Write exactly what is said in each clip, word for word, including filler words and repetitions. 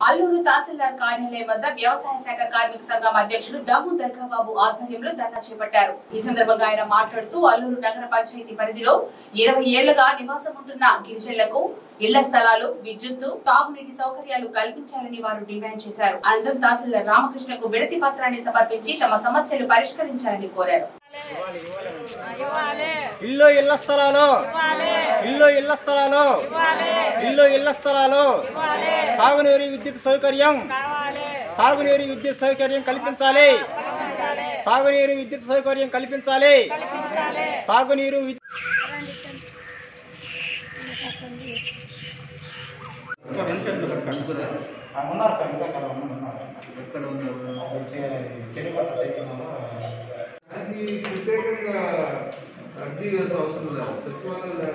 అల్లూరు తహసీల్దార్ కార్యాలయం వద్ద వ్యవసాయ శాఖ కార్మిక సంఘం అధ్యక్షుడు దమ్ము దర్గాబాబు ఆధ్వర్యంలో ధర్నా చేపట్టారు. ఈ సందర్భంగా ఆయన మాట్లాడుతూ అల్లూరు నగర పంచాయతీ పరిధిలో ఇరవై ఏళ్లుగా నివాసం ఉంటున్న గిరిజనులకు ఇళ్ల స్థలాలు, విద్యుత్తు, తాగునీటి సౌకర్యాలు కల్పించాలని వారు డిమాండ్ చేశారు. అనంతరం తహసీల్దార్ రామకృష్ణకు వినతి పత్రాన్ని సమర్పించి తమ సమస్యలు పరిష్కరించాలని కోరారు. ఇల్లు ఇళ్ల స్థలాలు ఇల్లు ఇళ్ల స్థలాలు ఇల్లు ఇళ్ల స్థలాలు తాగునీరు విద్యుత్ సౌకర్యం తాగునీరు విద్యుత్ సౌకర్యం కల్పించాలి తాగునీరు విద్యుత్ సౌకర్యం కల్పించాలి తాగునీరు ప్రత్యేకంగా అర్జీ అవసరం లేదు. సచివాలయం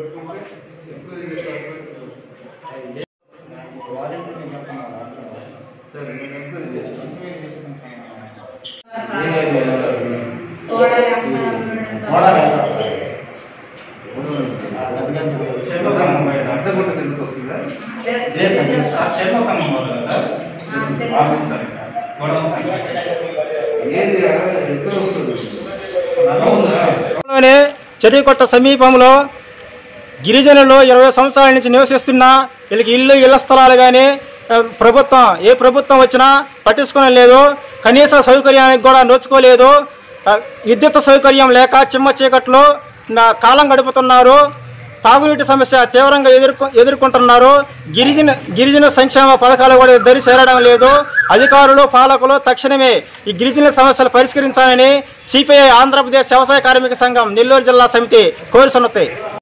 చెరుకొట్ట సమీపంలో గిరిజనులు ఇరవై సంవత్సరాల నుంచి నివసిస్తున్నా వీళ్ళకి ఇల్లు ఇళ్ల స్థలాలు కానీ ప్రభుత్వం ఏ ప్రభుత్వం వచ్చినా పట్టించుకోవడం లేదు. కనీస సౌకర్యానికి కూడా నోచుకోలేదు. విద్యుత్ సౌకర్యం లేక చిమ్మ చీకట్లో కాలం గడుపుతున్నారు. తాగునీటి సమస్య తీవ్రంగా ఎదుర్కొ ఎదుర్కొంటున్నారు. గిరిజన గిరిజన సంక్షేమ పథకాలు కూడా దరి చేరడం లేదు. అధికారులు పాలకులు తక్షణమే ఈ గిరిజన సమస్యలు పరిష్కరించాలని సిపిఐ ఆంధ్రప్రదేశ్ వ్యవసాయ కార్మిక సంఘం నెల్లూరు జిల్లా సమితి కోరుతున్నది.